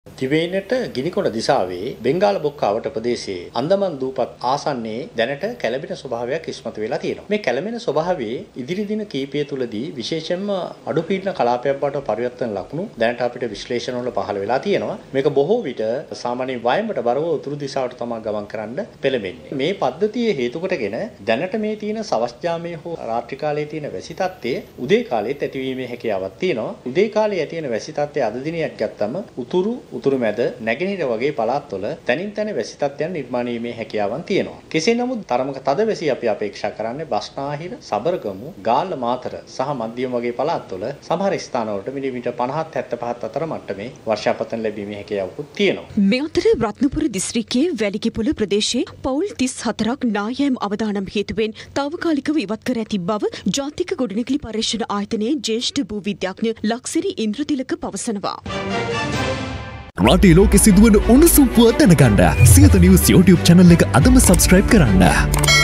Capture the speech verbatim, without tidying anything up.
දිවයිනට ගිනිකොන දිසාවේ බෙන්ගාල බොක්කාවට ප්‍රදේශයේ අන්දමන් දූපත් ආසන්නයේ දැනට කැළඹෙන ස්වභාවයක් ඉස්මතු වෙලා තියෙනවා. මේ කැළඹෙන ස්වභාවයේ ඉදිරි දින කීපය තුලදී විශේෂයෙන්ම අඩුපීඩන කලාපයක් බවට පරිවර්තන ලකුණු දැනට අපිට විශ්ලේෂණ වල පහළ වෙලා තියෙනවා. මේක බොහෝ විට සාමාන්‍ය වයඹට බරව උතුරු දිශාවට තමයි ගමන් කරන්න පෙළඹෙන්නේ. මේ පද්ධතිය හේතු කොටගෙන දැනට මේ තියෙන සවස් යාමයේ හෝ රාත්‍රී කාලයේ තියෙන වැසි තත්ත්වය උදේ කාලයේත් ඇතිවීමේ හැකියාවක් තියෙනවා. උදේ කාලයේ ඇති වෙන වැසි තත්ත්වය අද දිනයක් ගත්තම උතුරු උතුරු මැද නැගෙනහිර වගේ පළාත්වල තනින් තන වැසි තත්ත්වයන් නිර්මාණය වීමේ හැකියාවන් තියෙනවා. කෙසේ නමුත් තරමක තද වැසි අපි අපේක්ෂා කරන්නේ බස්නාහිර, සබරගමු, ගාල්ල මාතර සහ මධ්‍යම වගේ පළාත්වල සමහර ස්ථානවලට මිලිමීටර් පනහත් හැත්තෑ පහත් අතර මට්ටමේ වර්ෂාපතන ලැබීමේ හැකියාවකුත් තියෙනවා. මේ අතර රත්නපුර දිස්ත්‍රික්කයේ වැලිකිපුල ප්‍රදේශයේ පවුල් තිස් හතරක් නායම් අවදානම් හේතුවෙන් තාවකාලිකව ඉවත් කර ඇති බව ජාතික ගොඩනැගිලි පර්යේෂණ ආයතනයේ ජ්‍යෙෂ්ඨ භූ විද්‍යාඥ ලක්සිරි ඉන්ද්‍රතිලක පවසනවා. රටේ ලෝකෙ සිදුවන උණුසුම් පුවත් දැනගන්න සියත නිවුස් YouTube channel එක අදම subscribe කරන්න.